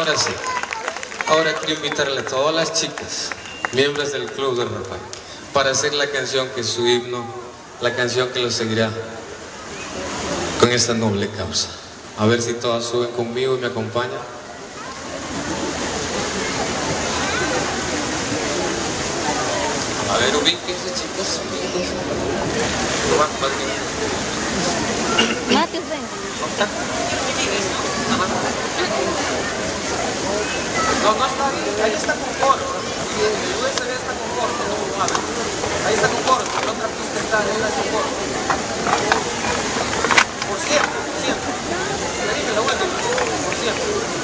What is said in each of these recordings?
Ahora sí. Ahora quiero invitarle a todas las chicas, miembros del Club de Rafael, para hacer la canción que es su himno, la canción que los seguirá con esta noble causa. A ver si todas suben conmigo y me acompañan. A ver, ubíquense, chicos. Mate, ven. No, no está bien. Ahí está con coro. El USB está con coro. Ahí está con coro. La otra pista está en la con coro. Por siempre, por siempre. Dime la vuelta. Por siempre.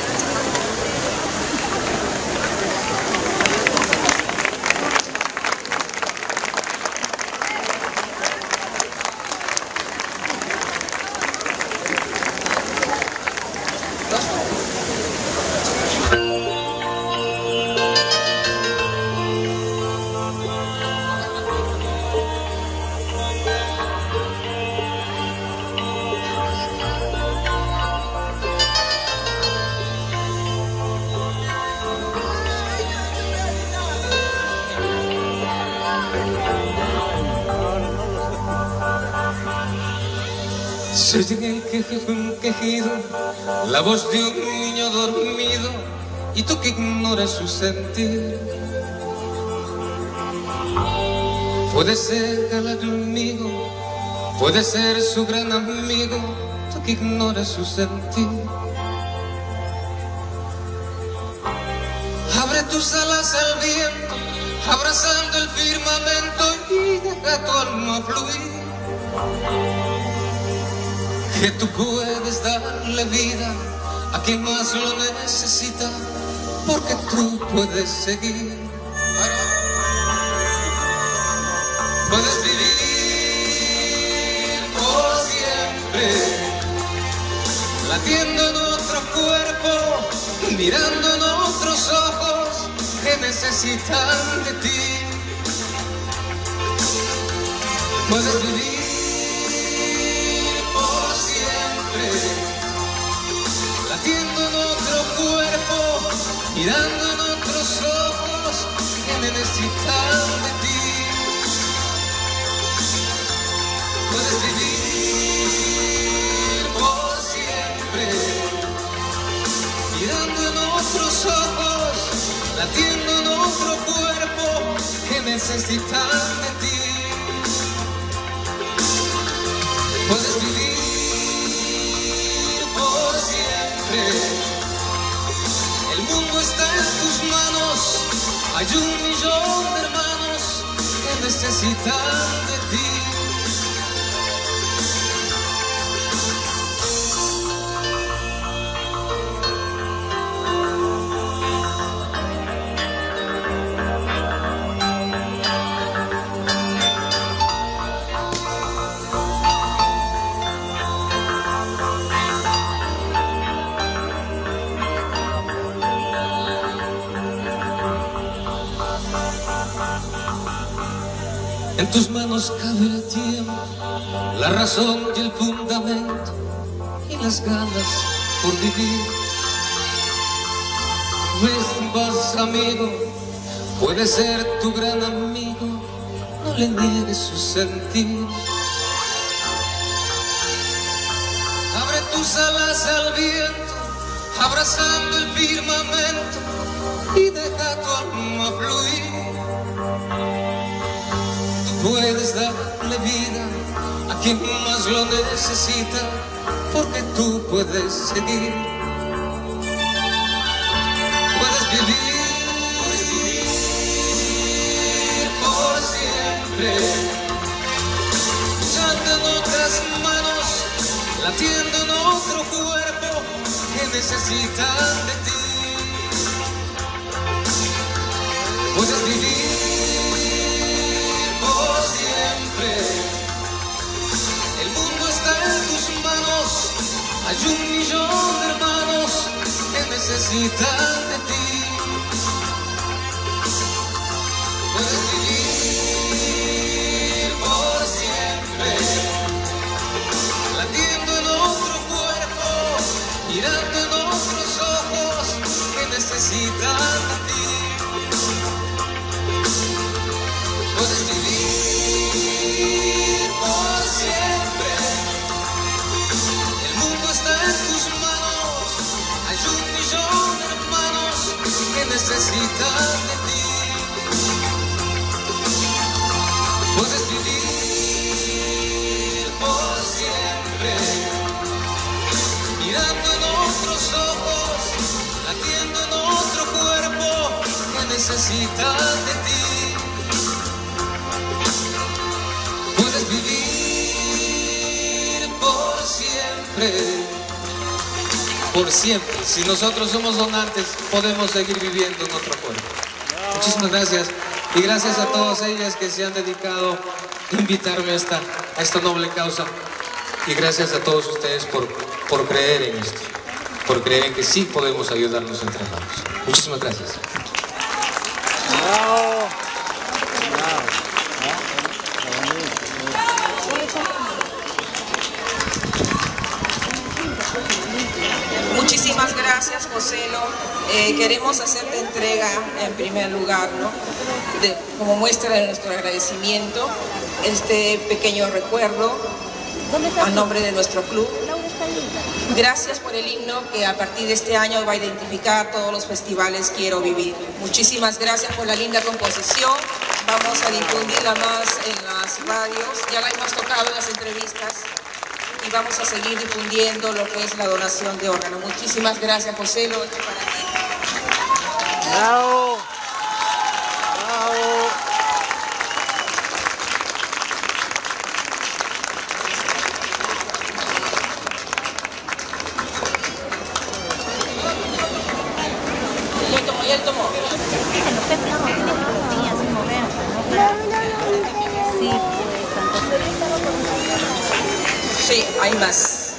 Se oye un quejido, la voz de un niño dormido, y tú que ignoras su sentir. Puede ser el amigo, puede ser su gran amigo, tú que ignoras su sentir. Abre tus alas al viento, abrazando el firmamento, y deja tu alma fluir. Que tú puedes darle vida a quien más lo necesita, porque tú puedes seguir. Puedes vivir por siempre, latiendo en otro cuerpo, mirando en otros ojos que necesitan de ti. Puedes vivir latiendo en otro cuerpo, mirando en otros ojos que necesitan de ti. Puedes vivir por siempre, mirando en otros ojos, latiendo en otro cuerpo que necesitan de ti. Puedes vivir el mundo está en tus manos, hay 1 millón de hermanos que necesitan de ti. En tus manos cabe el tiempo, la razón y el fundamento, y las ganas por vivir. Ves, vas, amigo, puede ser tu gran amigo, no le niegues su sentir. Abre tus alas al viento, abrazando el firmamento, y deja tu alma fluir. Puedes darle vida a quien más lo necesita, porque tú puedes seguir. Puedes vivir por siempre, luchando en otras manos, latiendo en otro cuerpo que necesitan de ti. Puedes vivir siempre, el mundo está en tus manos, hay 1 millón de hermanos que necesitan de ti. Puedes vivir por siempre, latiendo en otro cuerpo, mirando en otros ojos necesitan de ti. Puedes vivir por siempre, mirando en otros ojos, latiendo en otro cuerpo que necesitan de ti. Puedes vivir por siempre. Por siempre. Si nosotros somos donantes, podemos seguir viviendo en otro cuerpo. Muchísimas gracias. Y gracias a todas ellas que se han dedicado a invitarme a esta noble causa. Y gracias a todos ustedes por creer en esto. Por creer en que sí podemos ayudarnos entre manos. Muchísimas gracias. Muchísimas gracias, Joselo. Queremos hacerte entrega, en primer lugar, ¿no? Como muestra de nuestro agradecimiento, este pequeño recuerdo a nombre de nuestro club. Gracias por el himno que a partir de este año va a identificar todos los festivales Quiero Vivir. Muchísimas gracias por la linda composición. Vamos a difundirla más en las radios. Ya la hemos tocado en las entrevistas. Y vamos a seguir difundiendo lo que es la donación de órganos. Muchísimas gracias, José. Lo echo para ti. ¡Bravo! ¡Bravo! Ya él tomó. Sí, hay más.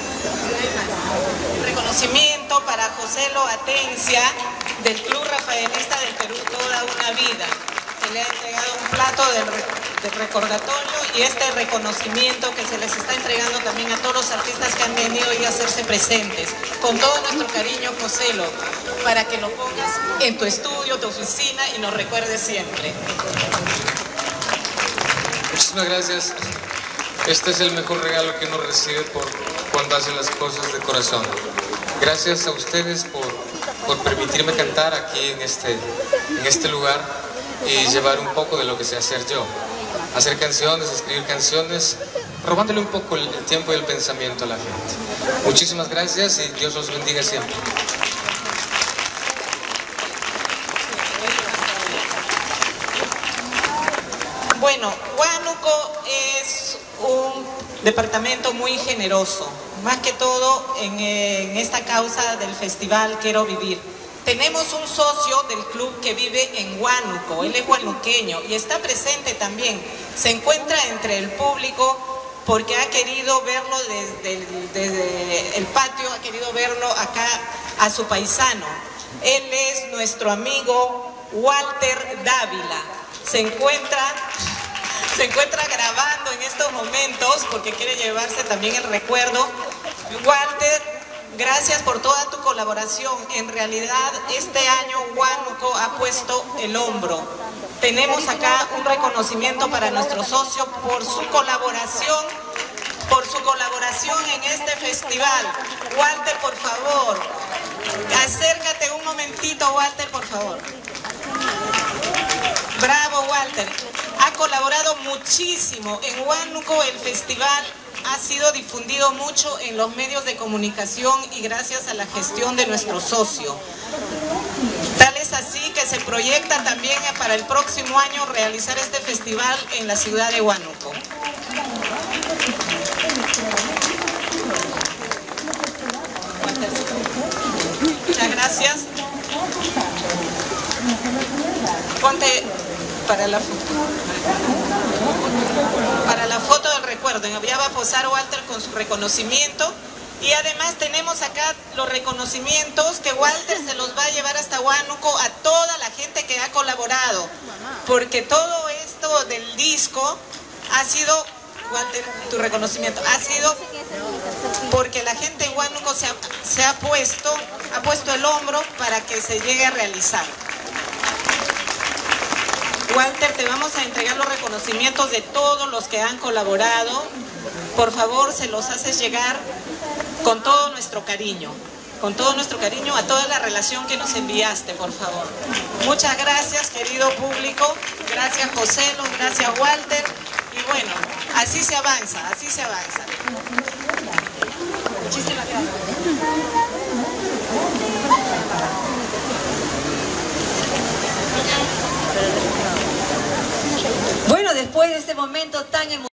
Reconocimiento para Joselo Atencia del Club Rafaelista del Perú Toda una Vida. Se le ha entregado un plato de recordatorio y este reconocimiento que se les está entregando también a todos los artistas que han venido hoy a hacerse presentes. Con todo nuestro cariño, Joselo, para que lo pongas en tu estudio, tu oficina y nos recuerdes siempre. Muchísimas gracias. Este es el mejor regalo que uno recibe cuando hace las cosas de corazón. Gracias a ustedes por permitirme cantar aquí en este lugar y llevar un poco de lo que sé hacer yo. Hacer canciones, escribir canciones, robándole un poco el tiempo y el pensamiento a la gente. Muchísimas gracias y Dios los bendiga siempre. Bueno, Huánuco es un departamento muy generoso, más que todo en esta causa del festival Quiero Vivir. Tenemos un socio del club que vive en Huánuco, él es huanuqueño y está presente también. Se encuentra entre el público porque ha querido verlo desde el patio, ha querido verlo acá a su paisano. Él es nuestro amigo Walter Dávila. Se encuentra grabando en estos momentos porque quiere llevarse también el recuerdo. Walter, gracias por toda tu colaboración. En realidad, este año Huánuco ha puesto el hombro. Tenemos acá un reconocimiento para nuestro socio por su colaboración en este festival. Walter, por favor, acércate un momentito, Walter, por favor. Bravo, Walter. Ha colaborado muchísimo. En Huánuco el festival ha sido difundido mucho en los medios de comunicación y gracias a la gestión de nuestro socio. Tal es así que se proyecta también para el próximo año realizar este festival en la ciudad de Huánuco. Muchas gracias. Ponte para la foto del recuerdo. Ya va a posar Walter con su reconocimiento. Y además tenemos acá los reconocimientos que Walter se los va a llevar hasta Huánuco a toda la gente que ha colaborado. Porque todo esto del disco ha sido, Walter, tu reconocimiento, ha sido porque la gente en Huánuco se ha puesto el hombro para que se llegue a realizar. Walter, te vamos a entregar los reconocimientos de todos los que han colaborado. Por favor, se los haces llegar con todo nuestro cariño. con todo nuestro cariño, a toda la relación que nos enviaste, por favor. Muchas gracias, querido público. Gracias, Joselo, gracias, Walter. Y bueno, así se avanza, así se avanza. Muchísimas gracias. Bueno, después de este momento tan emocionante,